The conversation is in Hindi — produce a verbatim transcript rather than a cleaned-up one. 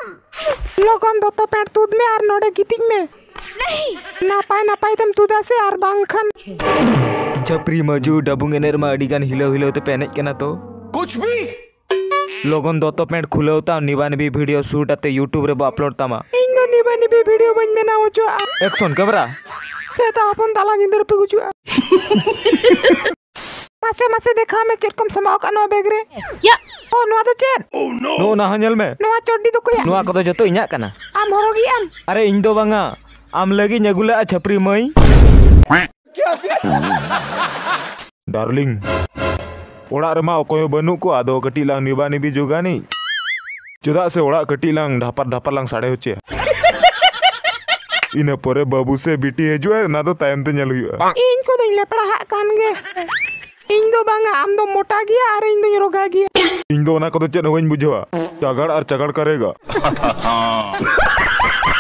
लोगन दोतो पेट तुद में आर नोडे गितिज में नहीं नापाय नापाय तम तुदा से आर बांगखान छपरी मजू डबुंग एनेर मा अडिगान हिलो हिलो ते पेनेज कना तो कुछ भी लोगन दोतो पेट खुलौता निबा निबी वीडियो शूट आते यूट्यूब रे बो अपलोड तामा इन दो निबा निबी वीडियो बन में ना ओचो एक्शन कैमरा सेता अपन दाला जिंदर पे गुचु मासे मासे देखा मैं चेक कम समाओ का नो बैग रे या ओ नो तो चेक नो ना हंजल में नो चोडी तो कोया नो को तो जतो इन्या कना आम होरोगी आम अरे इन दो बांगा आम लगी नगुला छपरी मई डार्लिंग ओड़ा रमा अकोय बनु को आदो कटी लांग निबा निबी जोगानी चुदा से ओड़ा कटी लांग ढापर ढापर लांग साड़े होचे इन परे बाबू से बिटी हेजुए ना तो टाइम ते नेल हुआ इन को तो ले पढ़ा कान गे इन दो बांगा आम दो मोटा गया और इन दो रोगा गया इन दो ना को तो चेन होइन बुझवा चगड़ और चगड़ करेगा